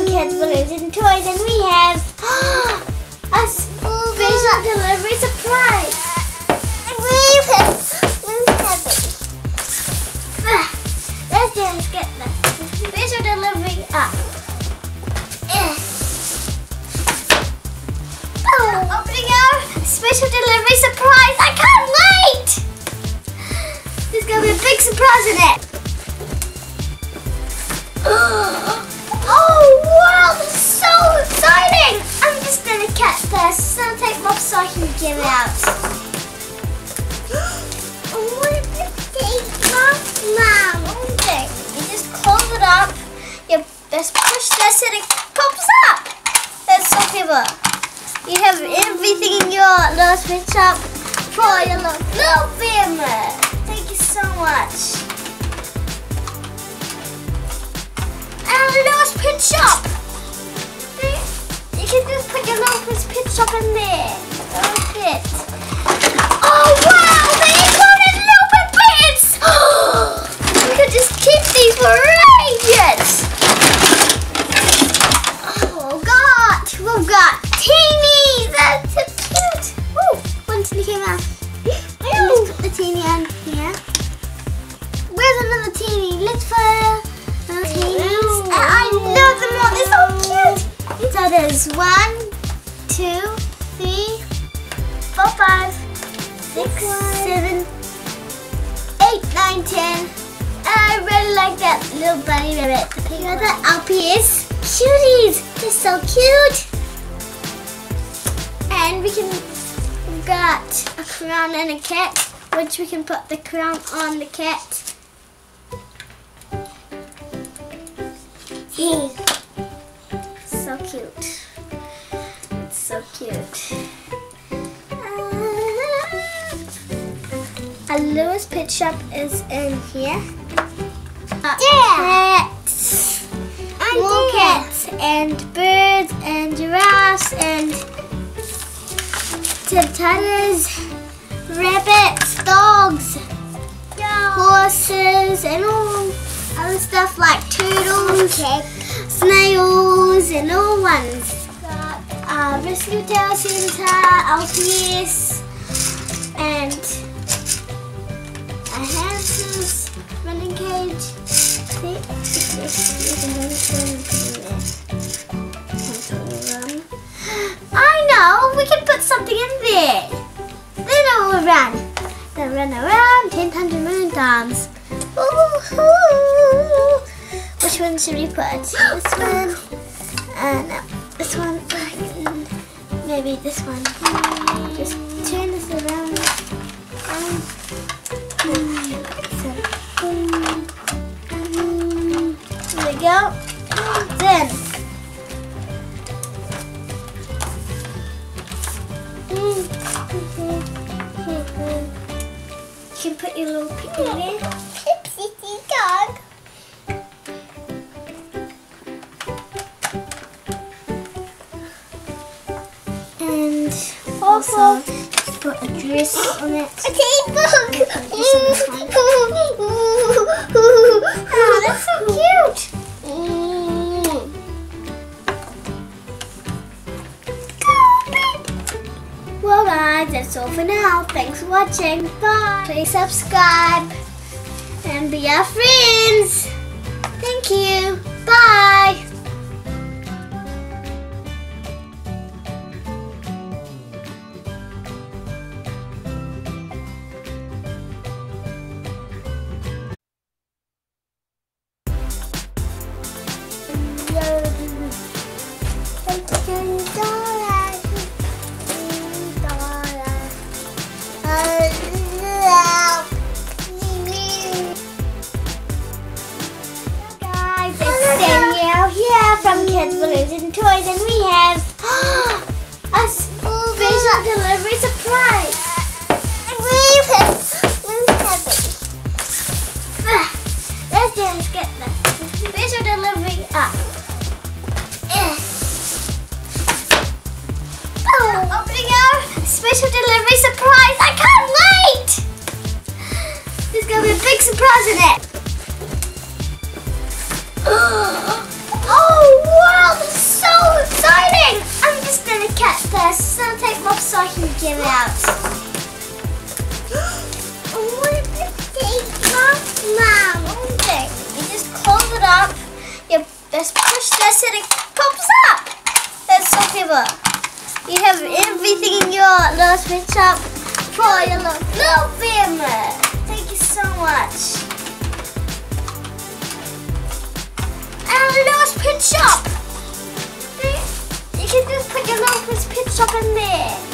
Kids Balloons and Toys, and we have a special delivery surprise. Let's just get the special delivery up. Opening our special delivery surprise. I can't wait! There's going to be a big surprise in it. Oh wow, this is so exciting! I'm just going to catch this. So take them off so I can get it out. What did you take off, Mom? Okay, you just close it up. You just push this and it pops up. That's so clever. You have everything in your little Spin Shop for your little family. Thank you so much. And a little Spin Shop. You can just put your little Spin Shop in there. Like it. Oh wow! They included little bits. We could just keep these for ages. Oh God! We've got teeny. That's so cute. Oh, one teeny came out. Let's put the teeny on here. Where's another teeny? Let's put teenies. I love them all. They're so cute. So there's 1, 2, 3, 4, 5, 6, 7, 8, 9, 10. I really like that little bunny rabbit. You got the LPS cuties. They're so cute. And we've got a crown and a cat, which we can put the crown on the cat. So cute. It's so cute. A Lewis Pet Shop is in here. Cats. More cats and birds and giraffes and tortoises, rabbits, dogs, horses, and all other stuff like turtles, snails, and all ones. Got Rescue Tower Center, LPS, and a hamster's running cage. I know, we can put something in there. Then it will run. They'll run around 10,000 million times. Which one should we put? This one? No, this one. Maybe this one. Just turn this around. There we go. Then you can put your little piggy there. Pipsy dog. And also put a dress on it. A table. Oh, that's so cute. Well guys, that's all for now. Thanks for watching. Bye. Please subscribe and be our friends. Thank you. Bye. From Kids Balloons and Toys, and we have a special delivery surprise. Let's just get the special delivery up. Opening our special delivery surprise. I can't wait! There's going to be a big surprise in it. Oh wow! Cat's there. So take them off so I can get it out. Mom, okay. You just close it up. You just push this and it pops up. That's so clever. You have everything in your little spin shop for your little family. Thank you so much. And a little spin shop. You can just put your little spin shop in there.